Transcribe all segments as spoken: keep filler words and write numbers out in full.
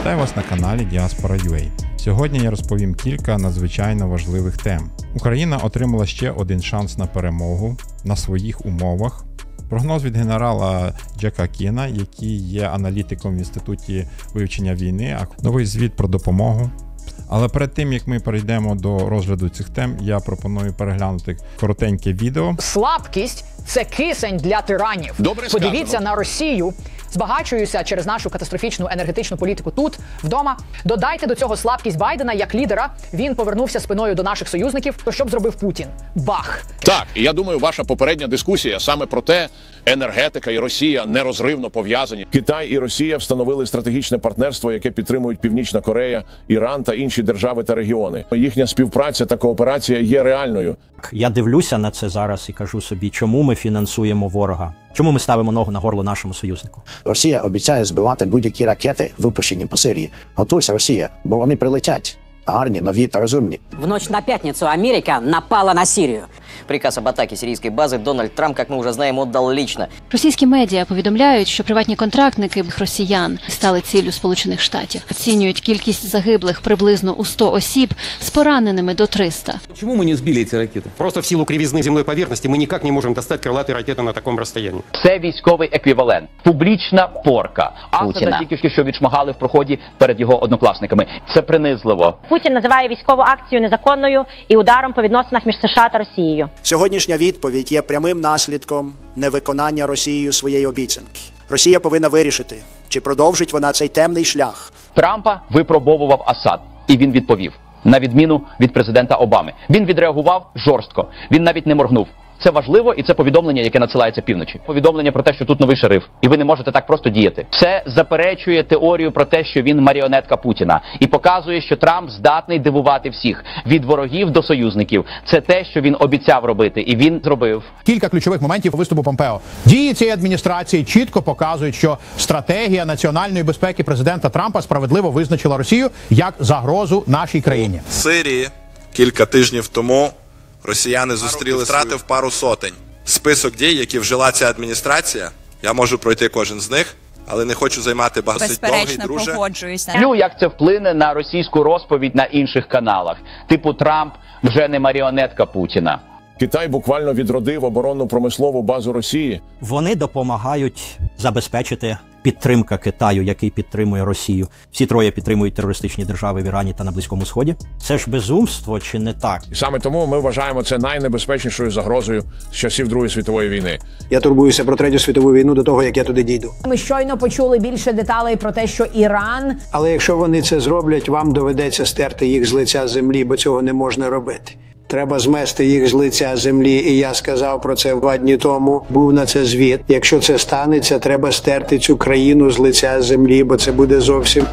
Вітаю вас на каналі Діаспора точка ю а. Сьогодні я розповім кілька надзвичайно важливих тем. Україна отримала ще один шанс на перемогу на своїх умовах. Прогноз від генерала Джека Кіна, який є аналітиком в Інституті вивчення війни, новий звіт про допомогу. Але перед тим, як ми перейдемо до розгляду цих тем, я пропоную переглянути коротеньке відео. Слабкість – це кисень для тиранів. Добре Подивіться сказано. на Росію, збагачуюся через нашу катастрофічну енергетичну політику тут, вдома. Додайте до цього слабкість Байдена як лідера. Він повернувся спиною до наших союзників. То що б зробив Путін? Бах! Так, і я думаю, ваша попередня дискусія саме про те, енергетика і Росія нерозривно пов'язані. Китай і Росія встановили стратегічне партнерство, яке підтримують Північна Корея, Іран та інші держави та регіони. Їхня співпраця та кооперація є реальною. Я дивлюся на це зараз і кажу собі, чому ми фінансуємо ворога? Чому ми ставимо ногу на горло нашому союзнику? Росія обіцяє збивати будь-які ракети, випущені по Сирії. Готуйся, Росія, бо вони прилетять. Гарні, нові та розумні. В ночь на пятницу Америка напала на Сирию. Приказ об атаке сирийской базы Дональд Трамп, как мы уже знаем, отдал лично. Російські медіа повідомляють, що приватні контрактники росіян стали ціллю Сполучених Штатів. Оцінюють кількість загиблих приблизно у сто осіб, з пораненими до трьохсот. Почему мы не сбили эти ракеты? Просто в силу кривизны земной поверхности мы никак не можем достать крылатые ракеты на таком расстоянии. Це військовий еквівалент. Публічна порка. Асада тільки що відшмагали в проході перед його однокласниками. Це принизливо. Путін називає військову акцію незаконною і ударом по відносинах між США та Росією. Сьогоднішня відповідь є прямим наслідком невиконання Росією своєї обіцянки. Росія повинна вирішити, чи продовжить вона цей темний шлях. Трампа випробовував Асад, і він відповів. На відміну від президента Обами. Він відреагував жорстко. Він навіть не моргнув. Це важливо, і це повідомлення, яке надсилається півночі. Повідомлення про те, що тут новий шериф, і ви не можете так просто діяти. Це заперечує теорію про те, що він маріонетка Путіна, і показує, що Трамп здатний дивувати всіх, від ворогів до союзників. Це те, що він обіцяв робити, і він зробив. Кілька ключових моментів виступу Помпео. Дії цієї адміністрації чітко показують, що стратегія національної безпеки президента Трампа справедливо визначила Росію як загрозу нашій країні. В Сирії кілька тижнів тому росіяни зустріли, втратив пару сотень. Список дій, які вжила ця адміністрація, я можу пройти кожен з них, але не хочу займати багато довгий, друже. Ну, як це вплине на російську розповідь на інших каналах. Типу Трамп вже не маріонетка Путіна. Китай буквально відродив оборонну промислову базу Росії. Вони допомагають забезпечити підтримка Китаю, який підтримує Росію. Всі троє підтримують терористичні держави в Ірані та на Близькому Сході. Це ж безумство чи не так? І саме тому ми вважаємо це найнебезпечнішою загрозою з часів Другої світової війни. Я турбуюся про Третю світову війну до того, як я туди дійду. Ми щойно почули більше деталей про те, що Іран... Але якщо вони це зроблять, вам доведеться стерти їх з лиця землі, бо цього не можна робити. Треба змести їх з лиця землі, і я сказав про це два дні тому, був на це звіт. Якщо це станеться, треба стерти цю країну з лиця землі, бо це буде зовсім...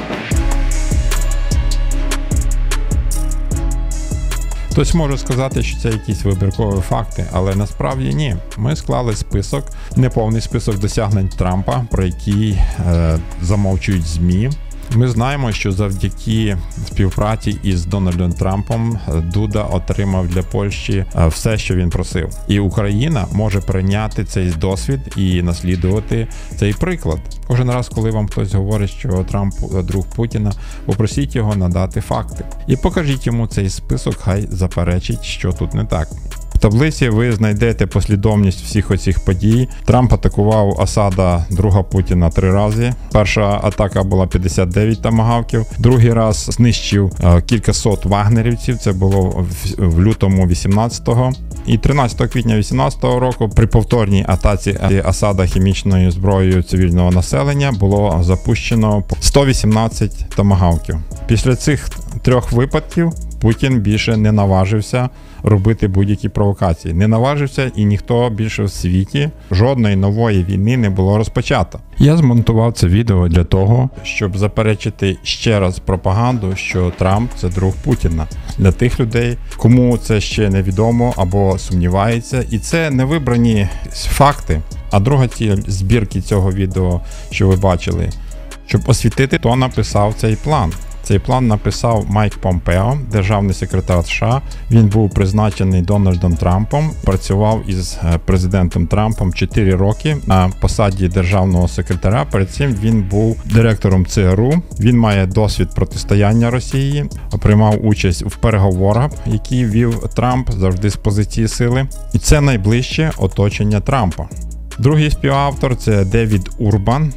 Хтось може сказати, що це якісь вибіркові факти, але насправді ні. Ми склали список, неповний список досягнень Трампа, про які е, замовчують ЗМІ. Ми знаємо, що завдяки співпраці із Дональдом Трампом Дуда отримав для Польщі все, що він просив. І Україна може прийняти цей досвід і наслідувати цей приклад. Кожен раз, коли вам хтось говорить, що Трамп друг Путіна, попросіть його надати факти. І покажіть йому цей список, хай заперечить, що тут не так. В таблиці ви знайдете послідовність всіх оцих подій. Трамп атакував Асада, друга Путіна, три рази. Перша атака була п'ятдесят дев'ять томагавків. Другий раз знищив кількасот вагнерівців. Це було в лютому вісімнадцятого. І тринадцятого квітня вісімнадцятого року при повторній атаці Асада хімічною зброєю цивільного населення було запущено сто вісімнадцять томагавків. Після цих трьох випадків Путін більше не наважився робити будь-які провокації. Не наважився, і ніхто більше в світі жодної нової війни не було розпочато. Я змонтував це відео для того, щоб заперечити ще раз пропаганду, що Трамп – це друг Путіна. Для тих людей, кому це ще невідомо або сумнівається. І це не вибрані факти. А друга ціль збірки цього відео, що ви бачили, щоб освітити, хто написав цей план. Цей план написав Майк Помпео, державний секретар США. Він був призначений Дональдом Трампом, працював із президентом Трампом чотири роки на посаді державного секретаря. Перед цим він був директором ЦРУ. Він має досвід протистояння Росії, приймав участь в переговорах, які вів Трамп завжди з позиції сили. І це найближче оточення Трампа. Другий співавтор – це Девід Урбан.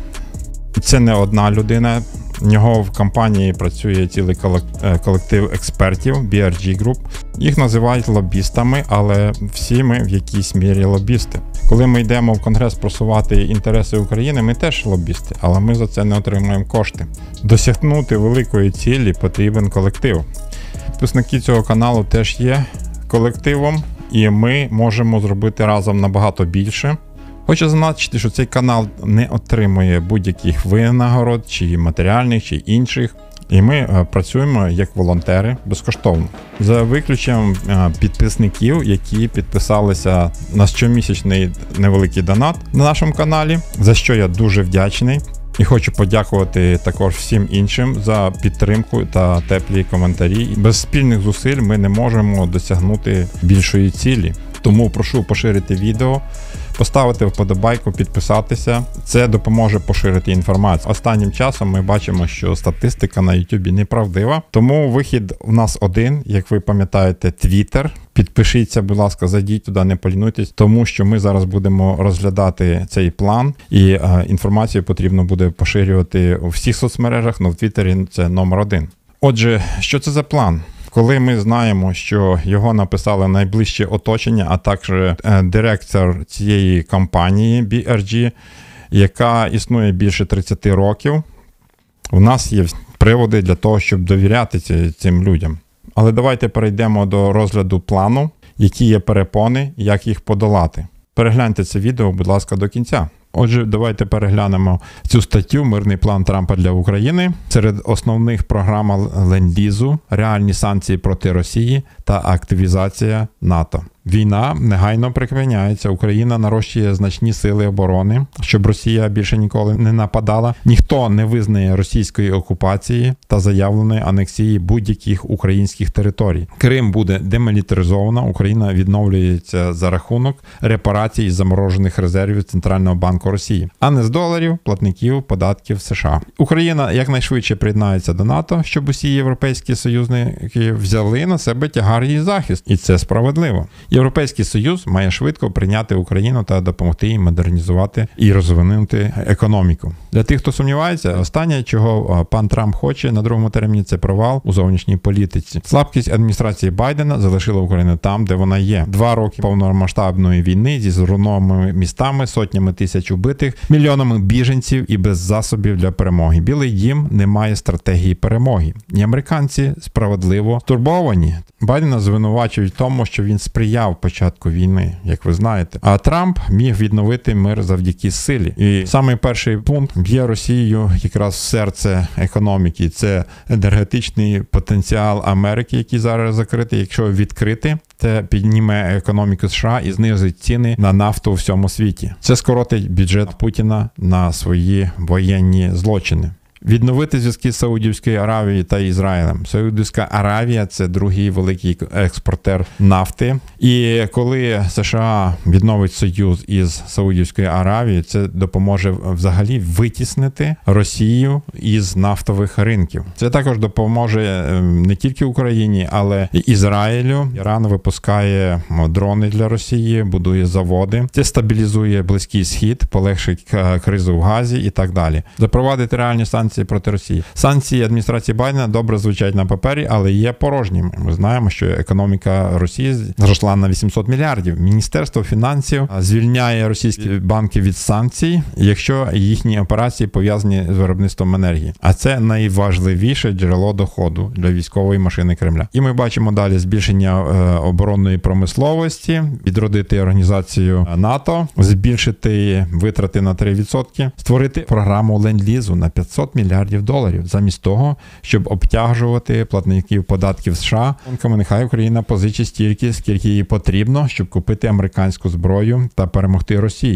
Це не одна людина. У нього в компанії працює цілий колектив експертів бі ар джі Group. Їх називають лобістами, але всі ми в якійсь мірі лобісти. Коли ми йдемо в Конгрес просувати інтереси України, ми теж лобісти, але ми за це не отримуємо кошти. Досягнути великої цілі потрібен колектив. Підписники цього каналу теж є колективом, і ми можемо зробити разом набагато більше. Хочу зазначити, що цей канал не отримує будь-яких винагород, чи матеріальних, чи інших. І ми працюємо як волонтери безкоштовно. За виключенням підписників, які підписалися на щомісячний невеликий донат на нашому каналі, за що я дуже вдячний. І хочу подякувати також всім іншим за підтримку та теплі коментарі. Без спільних зусиль ми не можемо досягнути більшої цілі. Тому прошу поширити відео, поставити вподобайку, підписатися. Це допоможе поширити інформацію. Останнім часом ми бачимо, що статистика на YouTube неправдива. Тому вихід у нас один, як ви пам'ятаєте, Twitter. Підпишіться, будь ласка, зайдіть туди, не полінуйтесь, тому що ми зараз будемо розглядати цей план, і е, інформацію потрібно буде поширювати у всіх соцмережах, але в Твіттері це номер один. Отже, що це за план? Коли ми знаємо, що його написали найближче оточення, а також директор цієї компанії бі ар джі, яка існує більше тридцять років, у нас є приводи для того, щоб довіряти цим людям. Але давайте перейдемо до розгляду плану, які є перепони, як їх подолати. Перегляньте це відео, будь ласка, до кінця. Отже, давайте переглянемо цю статтю «Мирний план Трампа для України». Серед основних програм ленд-лізу, реальні санкції проти Росії та активізація НАТО. Війна негайно припиняється, Україна нарощує значні сили оборони, щоб Росія більше ніколи не нападала. Ніхто не визнає російської окупації та заявленої анексії будь-яких українських територій. Крим буде демілітаризовано, Україна відновлюється за рахунок репарацій із заморожених резервів Центрального банку Росії, а не з доларів, платників податків США. Україна якнайшвидше приєднається до НАТО, щоб усі європейські союзники взяли на себе тягар її захист. І це справедливо. Європейський Союз має швидко прийняти Україну та допомогти їй модернізувати і розвинути економіку. Для тих, хто сумнівається, останнє, чого пан Трамп хоче на другому терміні, це провал у зовнішній політиці. Слабкість адміністрації Байдена залишила Україну там, де вона є. Два роки повномасштабної війни зі зруйнованими містами, сотнями тисяч убитих, мільйонами біженців і без засобів для перемоги. Білий дім не має стратегії перемоги. І американці справедливо стурбовані. Байдена звинувачують в тому, що він сприяв початку війни, як ви знаєте. А Трамп міг відновити мир завдяки силі. І самий перший пункт б'є Росію якраз в серце економіки. Це енергетичний потенціал Америки, який зараз закритий. Якщо відкрити, це підніме економіку США і знизить ціни на нафту у всьому світі. Це скоротить бюджет Путіна на свої воєнні злочини. Відновити зв'язки з Саудівською Аравією та Ізраїлем. Саудівська Аравія – це другий великий експортер нафти. І коли США відновить союз із Саудівською Аравією, це допоможе взагалі витіснити Росію із нафтових ринків. Це також допоможе не тільки Україні, але і Ізраїлю. Іран випускає дрони для Росії, будує заводи. Це стабілізує Близький Схід, полегшить кризу в Газі і так далі. Запровадити реальні санкції проти Росії. Санкції адміністрації Байдена добре звучать на папері, але є порожніми. Ми знаємо, що економіка Росії зросла на вісімсот мільярдів. Міністерство фінансів звільняє російські банки від санкцій, якщо їхні операції пов'язані з виробництвом енергії. А це найважливіше джерело доходу для військової машини Кремля. І ми бачимо далі збільшення оборонної промисловості, відродити організацію НАТО, збільшити витрати на три відсотки, створити програму ленд-лізу на п'ятсот мільярдів доларів, замість того, щоб обтяжувати платників податків США. Нехай Україна позичить стільки, скільки їй потрібно, щоб купити американську зброю та перемогти Росію.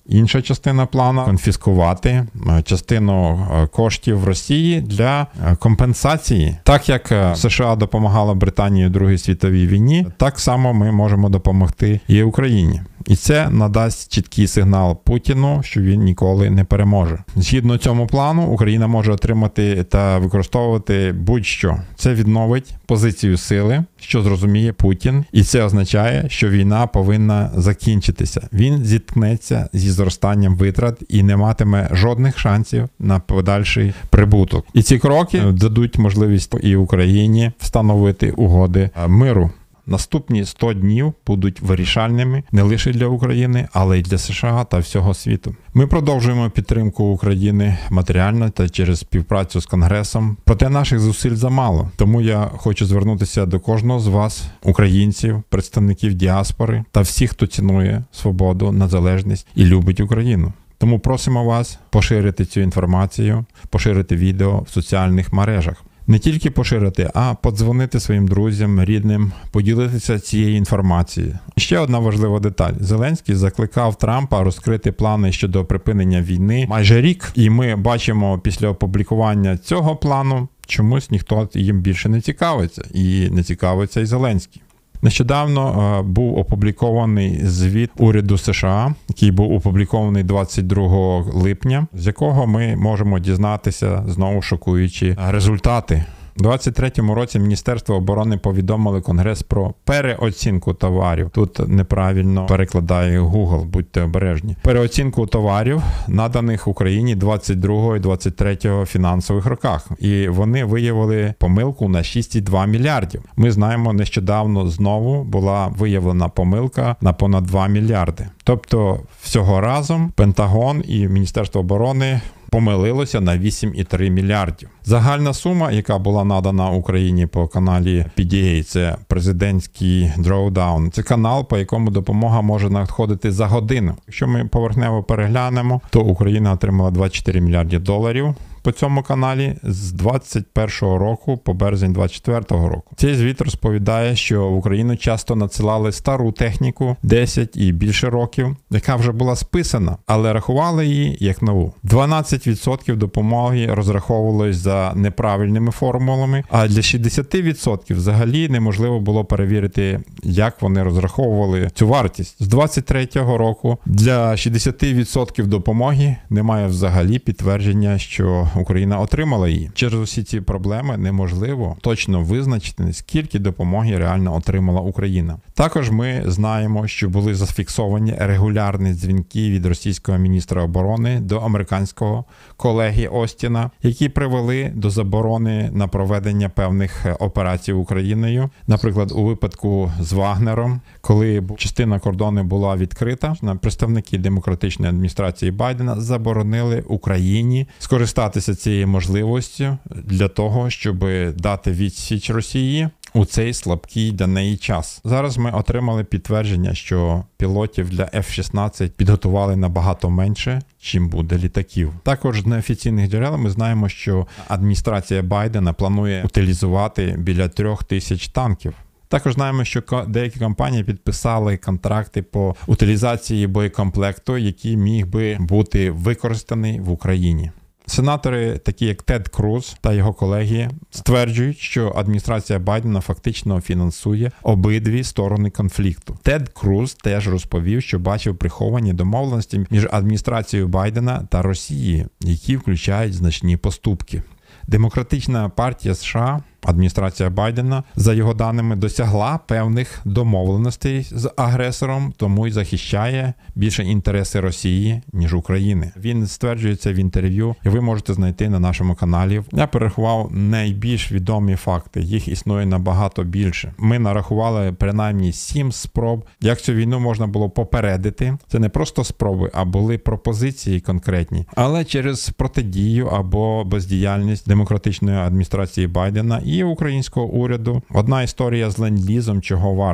Інша частина плану – конфіскувати частину коштів Росії для компенсації. Так як США допомагала Британії у Другій світовій війні, так само ми можемо допомогти і Україні. І це надасть чіткий сигнал Путіну, що він ніколи не переможе. Згідно цьому плану, Україна може отримати та використовувати будь-що. Це відновить позицію сили, що зрозуміє Путін, і це означає, що війна повинна закінчитися. Він зіткнеться зі зростанням витрат і не матиме жодних шансів на подальший прибуток. І ці кроки дадуть можливість і Україні встановити угоди миру. Наступні сто днів будуть вирішальними не лише для України, але й для США та всього світу. Ми продовжуємо підтримку України матеріально та через співпрацю з Конгресом. Проте наших зусиль замало. Тому я хочу звернутися до кожного з вас, українців, представників діаспори та всіх, хто цінує свободу, незалежність і любить Україну. Тому просимо вас поширити цю інформацію, поширити відео в соціальних мережах. Не тільки поширити, а подзвонити своїм друзям, рідним, поділитися цією інформацією. Ще одна важлива деталь. Зеленський закликав Трампа розкрити плани щодо припинення війни майже рік. І ми бачимо після опублікування цього плану, чомусь ніхто їм більше не цікавиться. І не цікавиться і Зеленський. Нещодавно був опублікований звіт уряду США, який був опублікований двадцять другого липня, з якого ми можемо дізнатися знову шокуючі результати. У двадцять третьому році Міністерство оборони повідомило Конгрес про переоцінку товарів. Тут неправильно перекладає Google, будьте обережні. Переоцінку товарів, наданих Україні двадцять другого і двадцять третього фінансових роках. І вони виявили помилку на шість цілих два мільярдів. Ми знаємо, нещодавно знову була виявлена помилка на понад два мільярди. Тобто всього разом Пентагон і Міністерство оборони помилилося на вісім цілих три мільярдів. Загальна сума, яка була надана Україні по каналі пі ді ей, це президентський drawdown. Це канал, по якому допомога може надходити за годину. Якщо ми поверхнево переглянемо, то Україна отримала двадцять чотири мільярди доларів по цьому каналі з двадцять першого року по березень двадцять четвертого року. Цей звіт розповідає, що в Україну часто надсилали стару техніку, десять і більше років, яка вже була списана, але рахували її як нову. дванадцять відсотків допомоги розраховувалось за неправильними формулами, а для шістдесят відсотків взагалі неможливо було перевірити, як вони розраховували цю вартість. З двадцять третього року для шістдесят відсотків допомоги немає взагалі підтвердження, що Україна отримала її. Через усі ці проблеми неможливо точно визначити, скільки допомоги реально отримала Україна. Також ми знаємо, що були зафіксовані регулярні дзвінки від російського міністра оборони до американського колеги Остіна, які привели до заборони на проведення певних операцій Україною. Наприклад, у випадку з Вагнером, коли частина кордону була відкрита, представники демократичної адміністрації Байдена заборонили Україні скористатися цією можливістю для того, щоб дати відсіч Росії у цей слабкий для неї час. Зараз ми отримали підтвердження, що пілотів для еф шістнадцять підготували набагато менше, чим буде літаків. Також з неофіційних джерел ми знаємо, що адміністрація Байдена планує утилізувати біля трьох тисяч танків. Також знаємо, що деякі компанії підписали контракти по утилізації боєкомплекту, який міг би бути використаний в Україні. Сенатори, такі як Тед Круз та його колеги, стверджують, що адміністрація Байдена фактично фінансує обидві сторони конфлікту. Тед Круз теж розповів, що бачив приховані домовленості між адміністрацією Байдена та Росією, які включають значні поступки. Демократична партія США, адміністрація Байдена, за його даними, досягла певних домовленостей з агресором, тому й захищає більше інтереси Росії, ніж України. Він стверджує це в інтерв'ю, і ви можете знайти на нашому каналі. Я перерахував найбільш відомі факти, їх існує набагато більше. Ми нарахували принаймні сім спроб, як цю війну можна було попередити. Це не просто спроби, а були пропозиції конкретні. Але через протидію або бездіяльність демократичної адміністрації Байдена і українського уряду одна історія з ленд-лізом чого варта.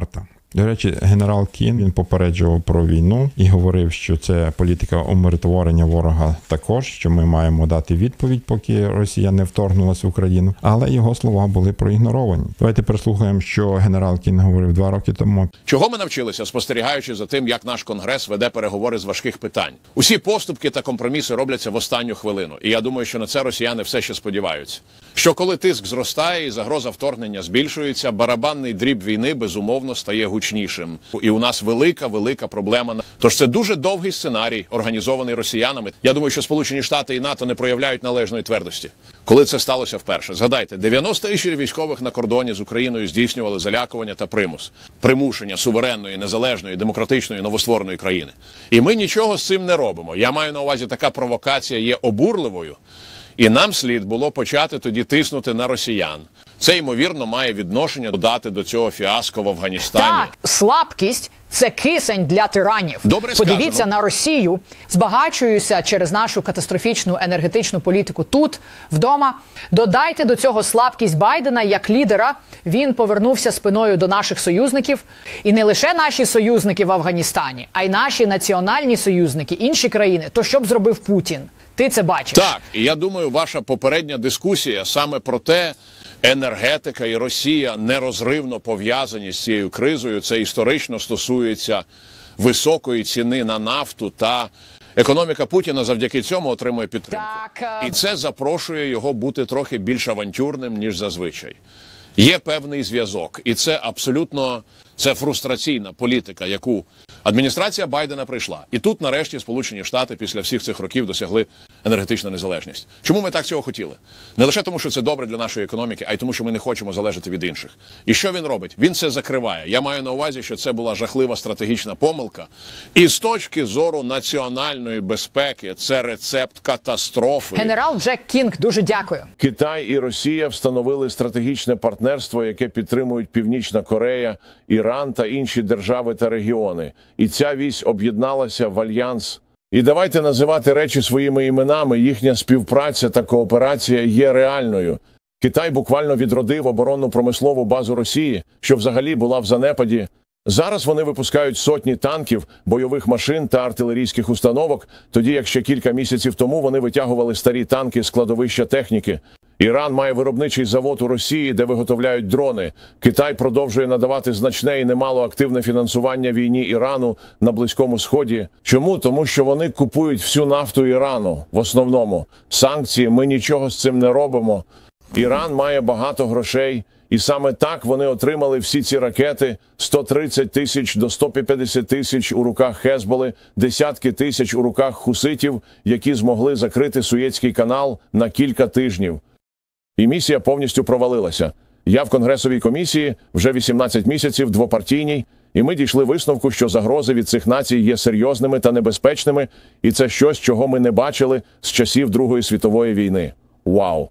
До речі, генерал Кін, він попереджував про війну і говорив, що це політика умиротворення ворога також, що ми маємо дати відповідь, поки Росія не вторгнулася в Україну. Але його слова були проігноровані. Давайте прислухаємо, що генерал Кін говорив два роки тому. Чого ми навчилися, спостерігаючи за тим, як наш Конгрес веде переговори з важких питань? Усі поступки та компроміси робляться в останню хвилину. І я думаю, що на це росіяни все ще сподіваються. Що коли тиск зростає і загроза вторгнення збільшується, барабанний дріб війни, безумовно, стає гучнішим. І у нас велика-велика проблема. Тож це дуже довгий сценарій, організований росіянами. Я думаю, що Сполучені Штати і НАТО не проявляють належної твердості. Коли це сталося вперше? Згадайте, дев'яносто тисяч військових на кордоні з Україною здійснювали залякування та примус. Примушення суверенної, незалежної, демократичної, новоствореної країни. І ми нічого з цим не робимо. Я маю на увазі, така провокація є обурливою. І нам слід було почати тоді тиснути на росіян. Це, ймовірно, має відношення додати до цього фіаско в Афганістані. Так, слабкість – це кисень для тиранів. Добре Подивіться сказано. на Росію, збагачуюся через нашу катастрофічну енергетичну політику тут, вдома. Додайте до цього слабкість Байдена як лідера. Він повернувся спиною до наших союзників. І не лише наші союзники в Афганістані, а й наші національні союзники, інші країни. То що б зробив Путін? Ти це бачиш? Так, і я думаю, ваша попередня дискусія саме про те, енергетика і Росія нерозривно пов'язані з цією кризою. Це історично стосується високої ціни на нафту, та економіка Путіна завдяки цьому отримує підтримку. Так, І це запрошує його бути трохи більш авантюрним, ніж зазвичай. Є певний зв'язок, і це абсолютно це фрустраційна політика, яку адміністрація Байдена прийшла. І тут, нарешті, Сполучені Штати після всіх цих років досягли енергетичну незалежність. Чому ми так цього хотіли? Не лише тому, що це добре для нашої економіки, а й тому, що ми не хочемо залежати від інших. І що він робить? Він це закриває. Я маю на увазі, що це була жахлива стратегічна помилка. І з точки зору національної безпеки це рецепт катастрофи. Генерал Джек Кінг, дуже дякую. Китай і Росія встановили стратегічне партнерство, яке підтримують Північна Корея, Іран та інші держави та регіони. І ця вісь об'єдналася в альянс. І давайте називати речі своїми іменами. Їхня співпраця та кооперація є реальною. Китай буквально відродив оборонну промислову базу Росії, що взагалі була в занепаді. Зараз вони випускають сотні танків, бойових машин та артилерійських установок, тоді як ще кілька місяців тому вони витягували старі танки з складовища техніки. Іран має виробничий завод у Росії, де виготовляють дрони. Китай продовжує надавати значне і немало активне фінансування війні Ірану на Близькому Сході. Чому? Тому що вони купують всю нафту Ірану, в основному. Санкції, ми нічого з цим не робимо. Іран має багато грошей, і саме так вони отримали всі ці ракети, сто тридцять тисяч до сто п'ятдесят тисяч у руках Хезболи, десятки тисяч у руках хуситів, які змогли закрити Суєцький канал на кілька тижнів. І місія повністю провалилася. Я в Конгресовій комісії вже вісімнадцять місяців, двопартійній, і ми дійшли висновку, що загрози від цих націй є серйозними та небезпечними, і це щось, чого ми не бачили з часів Другої світової війни. Вау!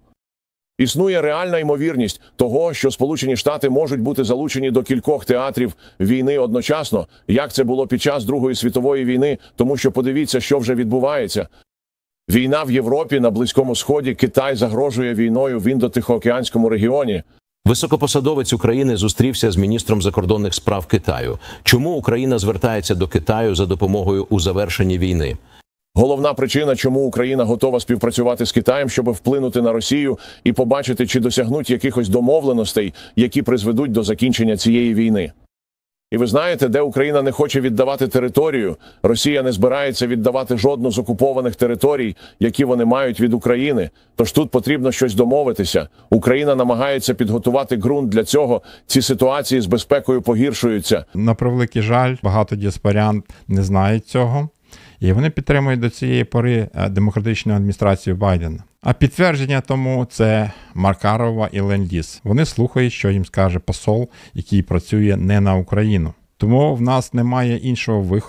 Існує реальна ймовірність того, що Сполучені Штати можуть бути залучені до кількох театрів війни одночасно, як це було під час Другої світової війни, тому що подивіться, що вже відбувається. Війна в Європі, на Близькому Сході, Китай загрожує війною в Індо-Тихоокеанському регіоні. Високопосадовець України зустрівся з міністром закордонних справ Китаю. Чому Україна звертається до Китаю за допомогою у завершенні війни? Головна причина, чому Україна готова співпрацювати з Китаєм, щоб вплинути на Росію і побачити, чи досягнуть якихось домовленостей, які призведуть до закінчення цієї війни. І ви знаєте, де Україна не хоче віддавати територію, Росія не збирається віддавати жодну з окупованих територій, які вони мають від України. Тож тут потрібно щось домовитися. Україна намагається підготувати ґрунт для цього. Ці ситуації з безпекою погіршуються. На превеликий жаль, багато діаспорян не знають цього. І вони підтримують до цієї пори демократичну адміністрацію Байдена. А підтвердження тому – це Маркарова і Ленд-Ліз. Вони слухають, що їм скаже посол, який працює не на Україну. Тому в нас немає іншого виходу,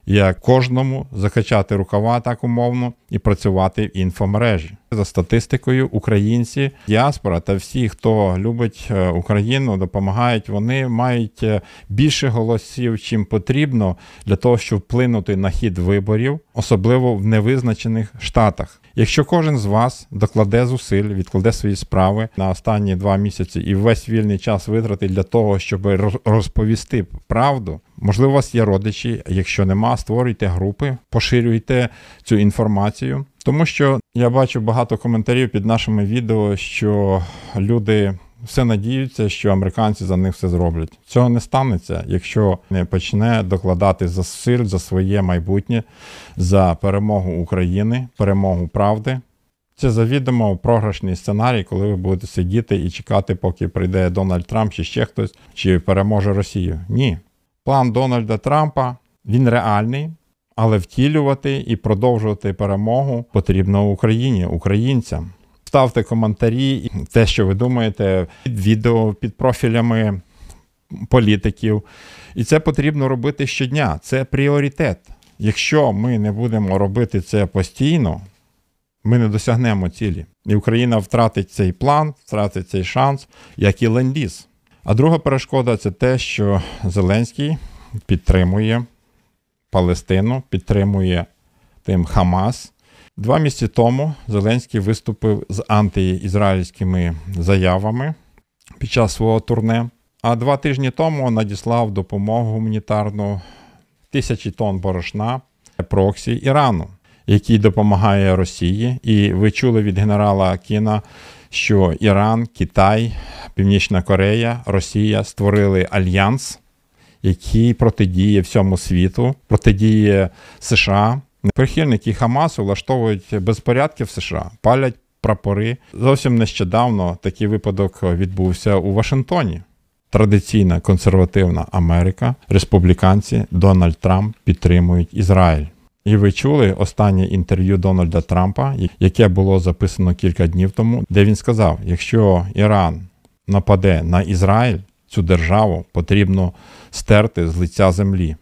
як кожному закачати рукава так умовно і працювати в інфомережі. За статистикою, українці, діаспора та всі, хто любить Україну, допомагають, вони мають більше голосів, чим потрібно для того, щоб вплинути на хід виборів, особливо в невизначених штатах. Якщо кожен з вас докладе зусиль, відкладе свої справи на останні два місяці і весь вільний час витратить для того, щоб розповісти правду, можливо, у вас є родичі, якщо нема, створюйте групи, поширюйте цю інформацію. Тому що я бачу багато коментарів під нашими відео, що люди все надіються, що американці за них все зроблять. Цього не станеться, якщо не почне докладати зусиль за своє майбутнє, за перемогу України, перемогу правди. Це завідомо програшний сценарій, коли ви будете сидіти і чекати, поки прийде Дональд Трамп чи ще хтось, чи переможе Росію. Ні. План Дональда Трампа, він реальний, але втілювати і продовжувати перемогу потрібно Україні, українцям. Ставте коментарі, те, що ви думаєте, під відео, під профілями політиків. І це потрібно робити щодня. Це пріоритет. Якщо ми не будемо робити це постійно, ми не досягнемо цілі. І Україна втратить цей план, втратить цей шанс, як і ленд-ліз. А друга перешкода – це те, що Зеленський підтримує Палестину, підтримує тим Хамас. Два місяці тому Зеленський виступив з антиізраїльськими заявами під час свого турне, а два тижні тому надіслав допомогу гуманітарну тисячі тонн борошна проксі Ірану, який допомагає Росії. І ви чули від генерала Кіна, що Іран, Китай, Північна Корея, Росія створили альянс, який протидіє всьому світу, протидіє США. Прихильники Хамасу влаштовують безпорядки в США, палять прапори. Зовсім нещодавно такий випадок відбувся у Вашингтоні. Традиційна консервативна Америка, республіканці, Дональд Трамп підтримують Ізраїль. І ви чули останнє інтерв'ю Дональда Трампа, яке було записано кілька днів тому, де він сказав, якщо Іран нападе на Ізраїль, цю державу потрібно стерти з лиця землі.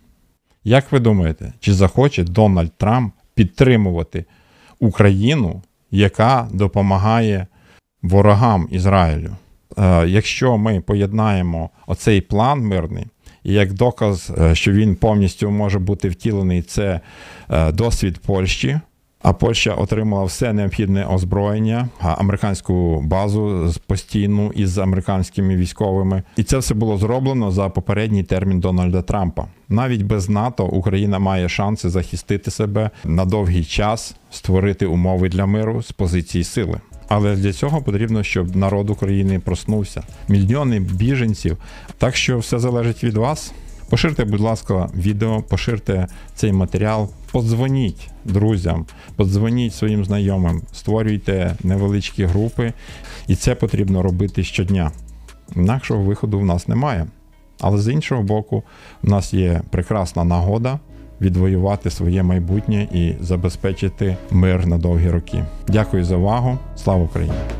Як ви думаєте, чи захоче Дональд Трамп підтримувати Україну, яка допомагає ворогам Ізраїлю? Е, якщо ми поєднаємо оцей план мирний, і як доказ, що він повністю може бути втілений, це е, досвід Польщі, а Польща отримала все необхідне озброєння, американську базу постійну із американськими військовими. І це все було зроблено за попередній термін Дональда Трампа. Навіть без НАТО Україна має шанси захистити себе на довгий час, створити умови для миру з позиції сили. Але для цього потрібно, щоб народ України проснувся. Мільйони біженців. Так що все залежить від вас. Поширте, будь ласка, відео, поширте цей матеріал, подзвоніть друзям, подзвоніть своїм знайомим, створюйте невеличкі групи, і це потрібно робити щодня. Інакшого виходу в нас немає. Але з іншого боку, в нас є прекрасна нагода відвоювати своє майбутнє і забезпечити мир на довгі роки. Дякую за увагу. Слава Україні!